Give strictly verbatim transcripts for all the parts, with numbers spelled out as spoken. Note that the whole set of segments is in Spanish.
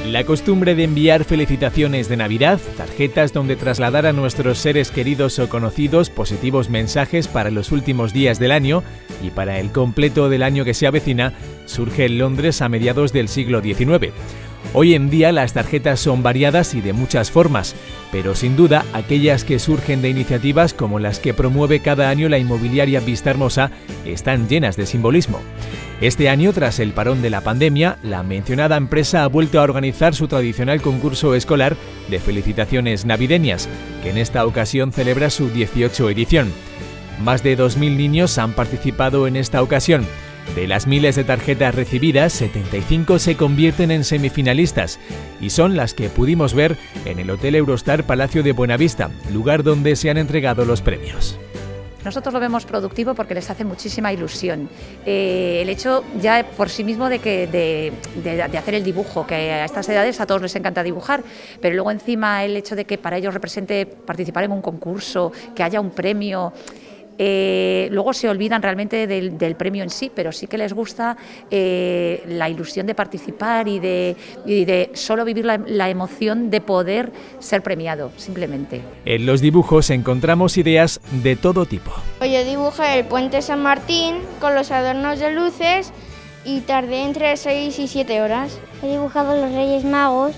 La costumbre de enviar felicitaciones de Navidad, tarjetas donde trasladar a nuestros seres queridos o conocidos positivos mensajes para los últimos días del año y para el completo del año que se avecina, surge en Londres a mediados del siglo diecinueve. Hoy en día las tarjetas son variadas y de muchas formas, pero sin duda aquellas que surgen de iniciativas como las que promueve cada año la inmobiliaria Vistahermosa están llenas de simbolismo. Este año, tras el parón de la pandemia, la mencionada empresa ha vuelto a organizar su tradicional concurso escolar de felicitaciones navideñas, que en esta ocasión celebra su dieciochava edición. Más de dos mil niños han participado en esta ocasión. De las miles de tarjetas recibidas, setenta y cinco se convierten en semifinalistas y son las que pudimos ver en el Hotel Eurostar Palacio de Buenavista, lugar donde se han entregado los premios. Nosotros lo vemos productivo porque les hace muchísima ilusión. Eh, el hecho ya por sí mismo de, que, de, de, de hacer el dibujo, que a estas edades a todos les encanta dibujar, pero luego encima el hecho de que para ellos represente participar en un concurso, que haya un premio. Eh, luego se olvidan realmente del, del premio en sí, pero sí que les gusta eh, la ilusión de participar y de, y de solo vivir la, la emoción de poder ser premiado, simplemente. En los dibujos encontramos ideas de todo tipo. Yo dibujé el puente San Martín con los adornos de luces y tardé entre seis y siete horas. He dibujado los Reyes Magos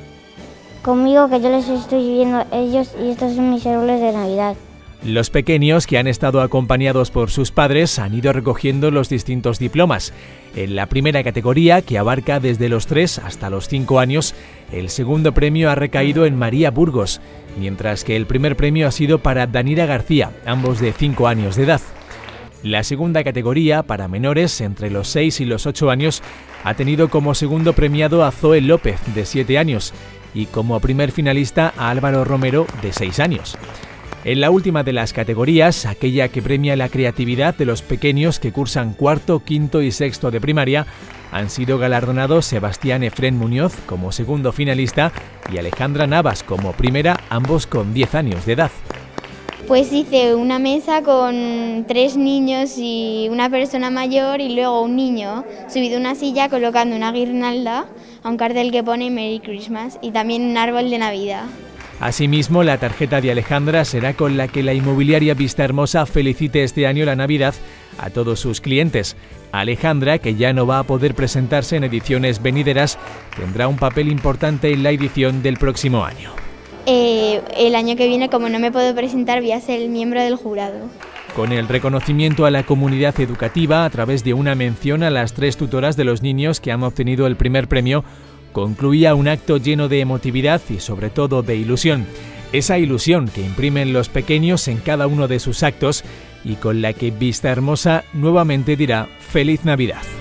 conmigo, que yo les estoy viendo a ellos, y estos son mis árboles de Navidad. Los pequeños, que han estado acompañados por sus padres, han ido recogiendo los distintos diplomas. En la primera categoría, que abarca desde los tres hasta los cinco años, el segundo premio ha recaído en María Burgos, mientras que el primer premio ha sido para Danira García, ambos de cinco años de edad. La segunda categoría, para menores entre los seis y los ocho años, ha tenido como segundo premiado a Zoe López, de siete años, y como primer finalista a Álvaro Romero, de seis años. En la última de las categorías, aquella que premia la creatividad de los pequeños que cursan cuarto, quinto y sexto de primaria, han sido galardonados Sebastián Efrén Muñoz como segundo finalista y Alejandra Navas como primera, ambos con diez años de edad. Pues hice una mesa con tres niños y una persona mayor y luego un niño subido a una silla colocando una guirnalda a un cartel que pone Merry Christmas y también un árbol de Navidad. Asimismo, la tarjeta de Alejandra será con la que la inmobiliaria Vistahermosa felicite este año la Navidad a todos sus clientes. Alejandra, que ya no va a poder presentarse en ediciones venideras, tendrá un papel importante en la edición del próximo año. Eh, el año que viene, como no me puedo presentar, voy a ser el miembro del jurado. Con el reconocimiento a la comunidad educativa a través de una mención a las tres tutoras de los niños que han obtenido el primer premio, concluía un acto lleno de emotividad y sobre todo de ilusión. Esa ilusión que imprimen los pequeños en cada uno de sus actos y con la que Vistahermosa nuevamente dirá Feliz Navidad.